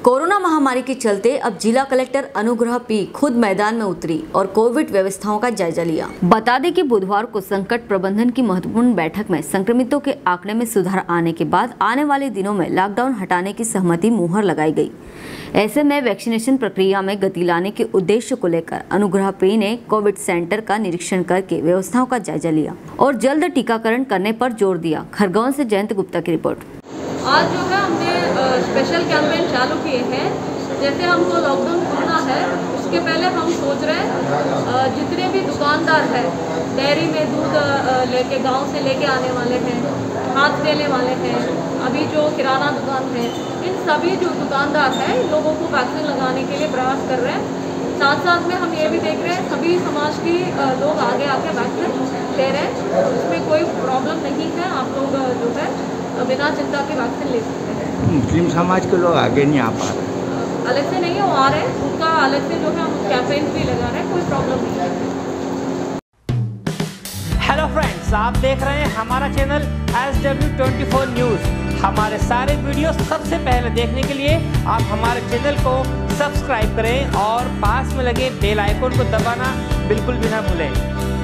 Corona महामारी के चलते अब जिला कलेक्टर अनुग्रह पी खुद मैदान में उतरी और कोविड व्यवस्थाओं का जायजा लिया। बता दें कि बुधवार को संकट प्रबंधन की महत्वपूर्ण बैठक में संक्रमितों के आंकड़े में सुधार आने के बाद आने वाले दिनों में लॉकडाउन हटाने की सहमति मुहर लगाई गई। ऐसे में वैक्सीनेशन प्रक्रिया में गति लाने के उद्देश्य को लेकर अनुग्रह पी ने कोविड सेंटर का निरीक्षण करके व्यवस्थाओं का जायजा लिया और जल्द टीकाकरण करने पर जोर दिया। खरगोन से जयंत गुप्ता की रिपोर्ट। आज जो है हमने स्पेशल कैंपेन चालू किए हैं। जैसे हमको लॉकडाउन खोलना है उसके पहले हम सोच रहे हैं जितने भी दुकानदार हैं, डेयरी में दूध लेके गांव से लेके आने वाले हैं, हाथ देने वाले हैं, अभी जो किराना दुकान है, इन सभी जो दुकानदार हैं इन लोगों को वैक्सीन लगाने के लिए प्रयास कर रहे हैं। साथ साथ में हम ये भी देख रहे हैं सभी समाज की लोग आगे आके वैक्सीन ले रहे हैं। उसमें कोई प्रॉब्लम नहीं है, आप लोग जो है बिना चिंता के वैक्सीन ले सकते हैं। मुस्लिम समाज के लोग आगे नहीं आ पा रहे, अलग से नहीं वो आ रहे हैं, उनका अलग से जो है हम कैंपेन भी लगा रहे हैं, कोई प्रॉब्लम नहीं है। हेलो फ्रेंड्स, आप देख रहे हैं हमारा चैनल SW24 न्यूज़। हमारे सारे वीडियो सबसे पहले देखने के लिए आप हमारे चैनल को सब्सक्राइब करें और पास में लगे बेल आइकन को दबाना बिल्कुल भी ना भूलें।